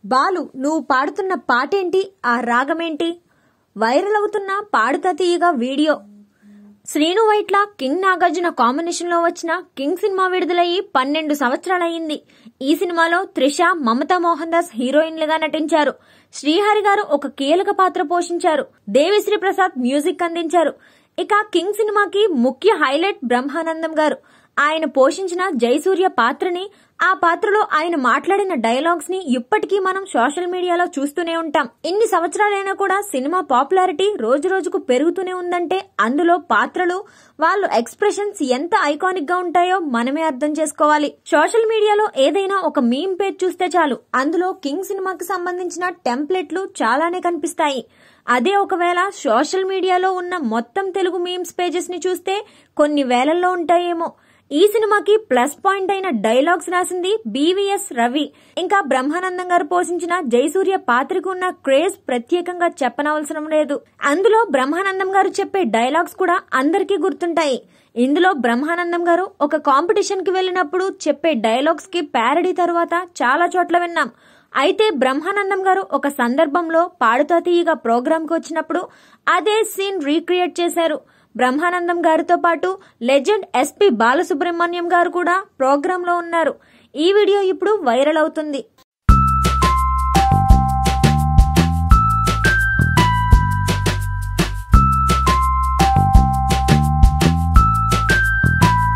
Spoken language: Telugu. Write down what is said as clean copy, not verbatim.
బాలు, నువ్వు పాడుతున్న పాటేంటి? ఆ రాగమేంటి? వైరల్ అవుతున్న Padutha Theeyaga video. Srinu Vaitla, king Nagarjuna combination లో వచ్చిన కింగ్ సినిమా విడుదలయ్యి 12 సంవత్సరాలయ్యింది. ఈ సినిమాలో త్రిష, మమతా మోహన్ దాస్ హీరోయిన్లుగా నటించారు. శ్రీహరి గారు ఒక కీలక పాత్ర పోషించారు. దేవిశ్రీ ప్రసాద్ మ్యూజిక్ అందించారు. ఇక కింగ్ సినిమాకి ముఖ్య హైలైట్ బ్రహ్మానందం గారు. ఆయన పోషించిన జయసూర్య పాత్రని, ఆ పాత్రలో ఆయన మాట్లాడిన డైలాగ్స్ ని ఇప్పటికీ మనం సోషల్ మీడియాలో చూస్తూనే ఉంటాం. ఇన్ని సంవత్సరాలైనా కూడా సినిమా పాపులారిటీ రోజు రోజుకు పెరుగుతూనే ఉందంటే అందులో పాత్రలు, వాళ్ళ ఎక్స్ప్రెషన్స్ ఎంత ఐకానిక్ గా ఉంటాయో మనమే అర్థం చేసుకోవాలి. సోషల్ మీడియాలో ఏదైనా ఒక మీమ్ పేజ్ చూస్తే చాలు, అందులో కింగ్ సినిమాకి సంబంధించిన టెంప్లెట్లు చాలానే కనిపిస్తాయి. అదే ఒకవేళ సోషల్ మీడియాలో ఉన్న మొత్తం తెలుగు మీమ్స్ పేజెస్ ని చూస్తే కొన్ని వేలల్లో ఉంటాయేమో. ఈ సినిమాకి ప్లస్ పాయింట్ అయిన డైలాగ్స్ రాసింది బీవీఎస్ రవి. ఇంకా బ్రహ్మానందం గారు పోషించిన జయసూర్య పాత్రకు ఉన్న క్రేజ్ ప్రత్యేకంగా చెప్పనవసరం లేదు. అందులో బ్రహ్మానందం గారు చెప్పే డైలాగ్స్ కూడా అందరికీ గుర్తుంటాయి. ఇందులో బ్రహ్మానందం గారు ఒక కాంపిటీషన్ కి వెళ్ళినప్పుడు చెప్పే డైలాగ్స్ కి ప్యారడీ తరువాత చాలా చోట్ల విన్నాం. అయితే బ్రహ్మానందం గారు ఒక సందర్భంలో పాడుతా తీయగా ప్రోగ్రామ్ కి వచ్చినప్పుడు అదే సీన్ రీక్రియేట్ చేశారు. బ్రహ్మానందం గారితో పాటు లెజెండ్ ఎస్పీ బాలసుబ్రహ్మణ్యం గారు కూడా ప్రోగ్రామ్ లో ఉన్నారు. ఈ వీడియో ఇప్పుడు వైరల్ అవుతుంది.